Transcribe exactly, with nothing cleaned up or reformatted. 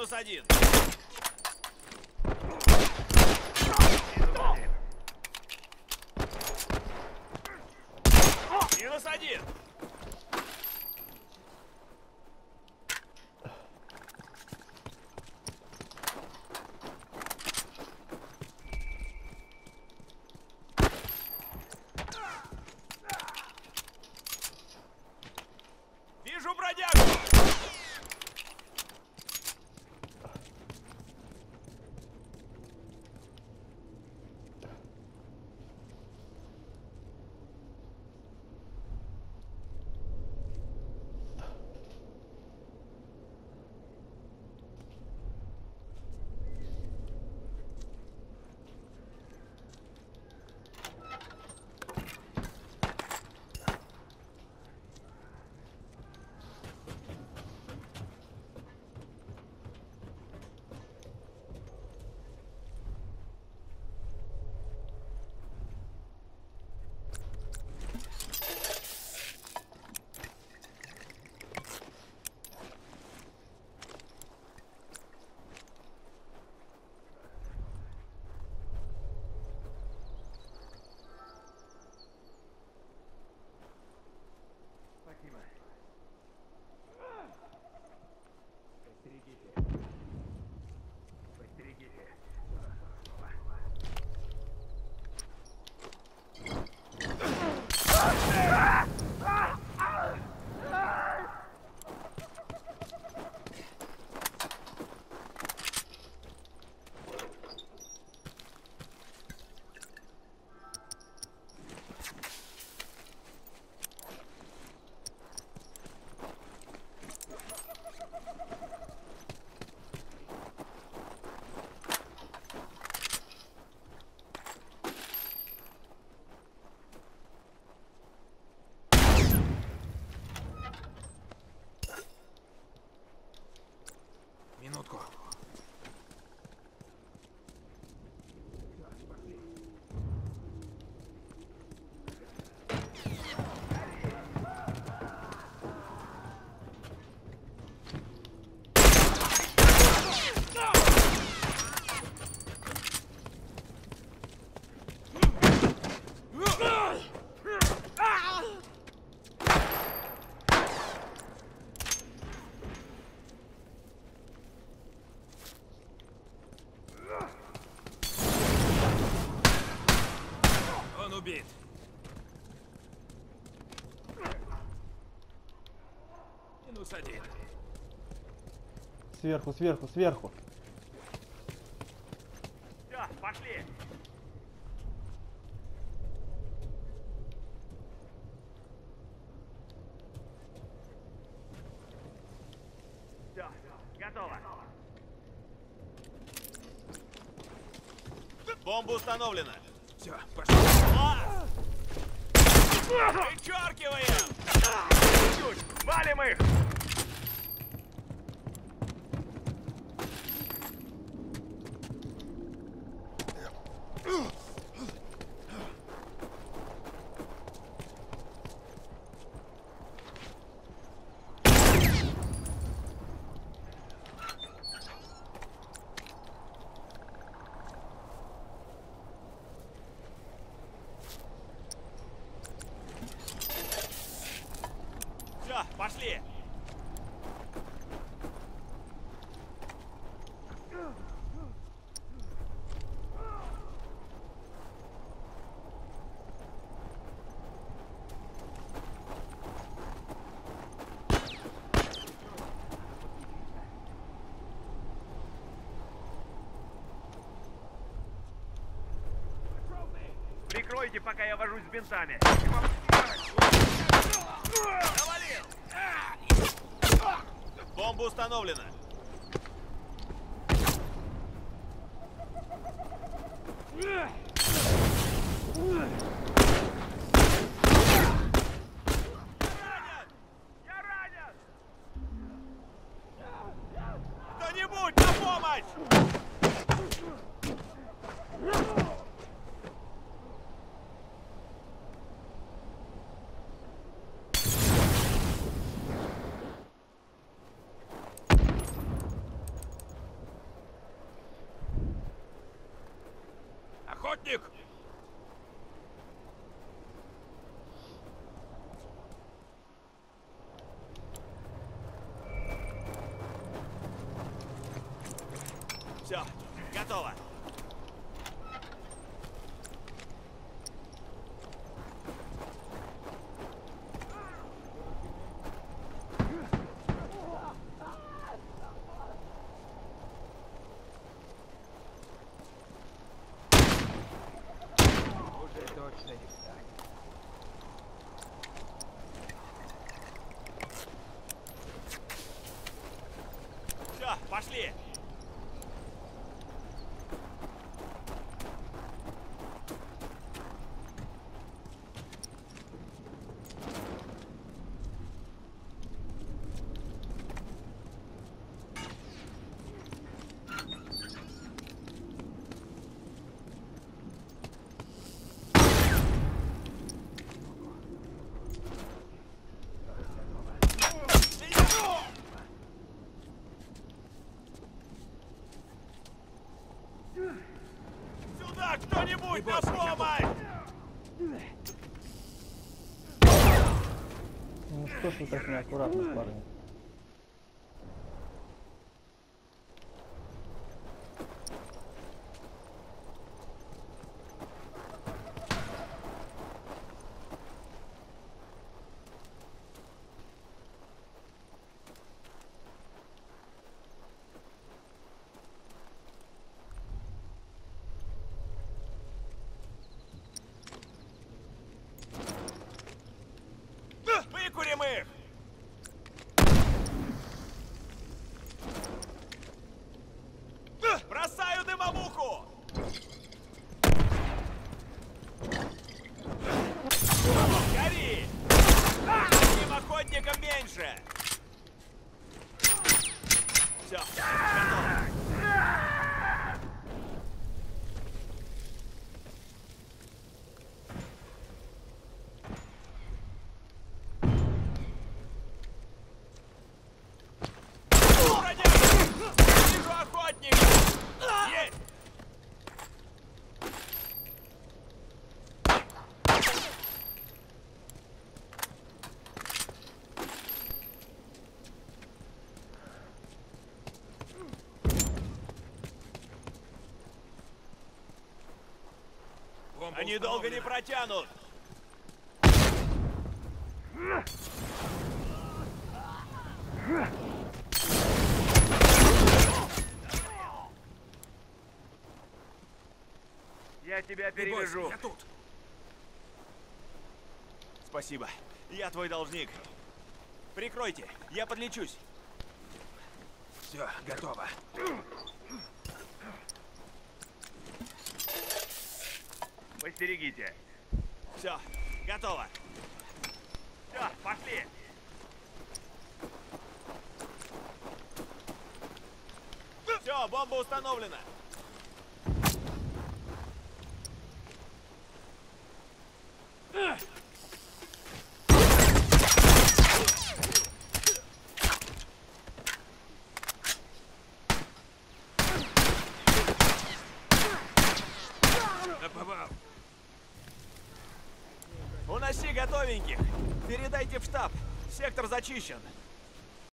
Минус один. Минус один. Вижу бродягу. Минутку. Он убит. Минус один. Сверху, сверху, сверху. Все, пошли. Все, готово. Бомба установлена. Все, пошли. Вычеркиваем! Чуть, валим их! Все, пошли! Прикройте, пока я вожусь с бинтами. Навалил! Бомба установлена. Я ранен! Кто-нибудь на помощь! охотник! Все, готово. Все, пошли. Сюда кто-нибудь на помощь! Ну что ж вы так неаккуратно, парни? Выкурим их! Бросаю дымовуху! Гори! Одним охотником меньше! Все, готово! Вижу охотника! Есть! Они долго не протянут! Я тебя перевяжу. Я тут. Спасибо. Я твой должник. Прикройте, я подлечусь. Все, готово. Постерегите. Все, готово. Все, пошли. Все, бомба установлена. Попал. Уноси готовеньких. Передайте в штаб. Сектор зачищен.